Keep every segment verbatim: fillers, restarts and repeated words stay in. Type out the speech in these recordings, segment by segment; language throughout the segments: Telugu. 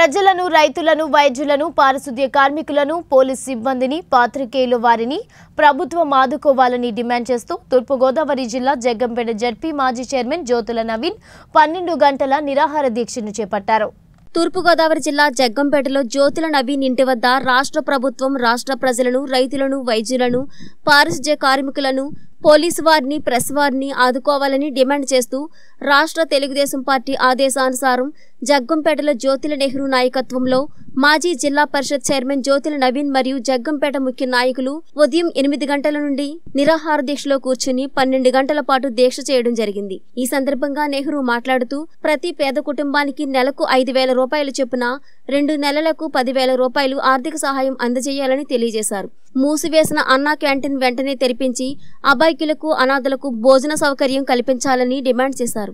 ప్రజలను రైతులను వైద్యులను పారిశుద్ధ్య కార్మికులను పోలీస్ సిబ్బందిని పాత్రికేయుల వారిని ప్రభుత్వం ఆదుకోవాలని డిమాండ్ చేస్తూ తూర్పు గోదావరి జిల్లా జగ్గంపేట జడ్పీ మాజీ చైర్మన్ జ్యోతుల నవీన్ పన్నెండు గంటల నిరాహార దీక్షను చేపట్టారు. తూర్పు గోదావరి జిల్లా జగ్గంపేటలో జ్యోతుల నవీన్ ఇంటి వద్ద రాష్ట్ర ప్రభుత్వం రాష్ట్ర ప్రజలను రైతులను వైద్యులను పారిశుద్ధ్య కార్మికులను పోలీసు వారిని ప్రెస్ వారిని ఆదుకోవాలని డిమాండ్ చేస్తూ రాష్ట్ర తెలుగుదేశం పార్టీ ఆదేశానుసారం జగ్గంపేటలో జ్యోతుల నెహ్రూ నాయకత్వంలో మాజీ జిల్లా పరిషత్ చైర్మన్ జ్యోతుల నవీన్ మరియు జగ్గంపేట ముఖ్య నాయకులు ఉదయం ఎనిమిది గంటల నుండి నిరాహార దీక్షలో కూర్చుని పన్నెండు గంటల పాటు దీక్ష చేయడం జరిగింది. ఈ సందర్భంగా నెహ్రూ మాట్లాడుతూ ప్రతి పేద కుటుంబానికి నెలకు ఐదు వేల రూపాయలు చొప్పున రెండు నెలలకు పదివేల రూపాయలు ఆర్థిక సహాయం అందజేయాలని తెలియజేశారు. మూసివేసిన అన్నా క్యాంటీన్ వెంటనే తెరిపించి అబాయికులకు అనాథలకు భోజన సౌకర్యం కల్పించాలని డిమాండ్ చేశారు.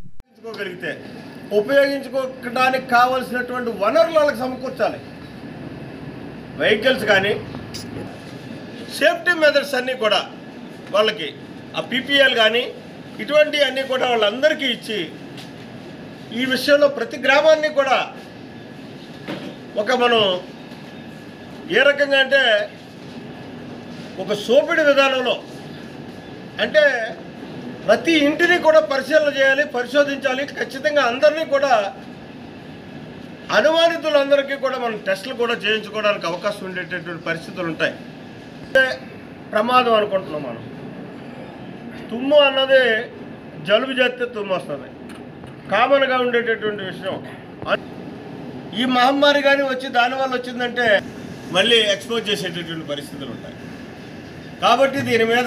ఉపయోగించుకోవడానికి కావాల్సినటువంటి వనరులు వాళ్ళకి సమకూర్చాలి. వెహికల్స్ కానీ సేఫ్టీ మెథడ్స్ అన్నీ కూడా వాళ్ళకి ఆ పీపీఎల్ కానీ ఇటువంటి అన్నీ కూడా వాళ్ళందరికీ ఇచ్చి ఈ విషయంలో ప్రతి గ్రామాన్ని కూడా ఒక మనం ఏ రకంగా అంటే ఒక సోపిడి విధానంలో అంటే ప్రతి ఇంటిని కూడా పరిశీలన చేయాలి, పరిశోధించాలి. ఖచ్చితంగా అందరినీ కూడా అనుమానితులందరికీ కూడా మనం టెస్టులు కూడా చేయించుకోవడానికి అవకాశం ఉండేటటువంటి పరిస్థితులు ఉంటాయి. ప్రమాదం అనుకుంటున్నాం మనం. తుమ్ము అన్నది జలుబు చేస్తే తుమ్ము వస్తుంది, కామన్గా ఉండేటటువంటి విషయం. ఈ మహమ్మారి కానీ వచ్చి దానివల్ల వచ్చిందంటే మళ్ళీ ఎక్స్పోజ్ చేసేటటువంటి పరిస్థితులు ఉంటాయి. కాబట్టి దీని మీద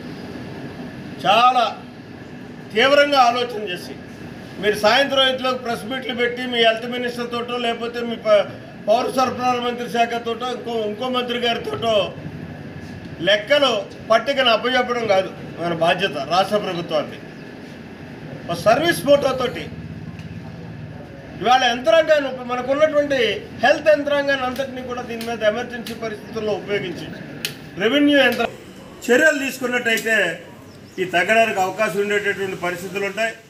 చాలా తీవ్రంగా ఆలోచన చేసి మీరు సాయంత్రం ఇంట్లో ప్రెస్ మీట్లు పెట్టి మీ హెల్త్ మినిస్టర్ తోటో లేకపోతే మీ పౌర సరఫరాల మంత్రి శాఖతోటో ఇంకో ఇంకో మంత్రి గారితోటో లెక్కలు పట్టికను అప్పచెప్పడం కాదు మన బాధ్యత రాష్ట్ర ప్రభుత్వానికి. ఒక సర్వీస్ ఫోటోతోటి ఇవాళ యంత్రాంగాన్ని మనకున్నటువంటి హెల్త్ యంత్రాంగాన్ని అంతటినీ కూడా దీని మీద ఎమర్జెన్సీ పరిస్థితుల్లో ఉపయోగించి రెవెన్యూ యంత్రం చర్యలు తీసుకున్నట్టయితే ఈ తగ్గడానికి అవకాశం ఉండేటటువంటి పరిస్థితులు ఉంటాయి.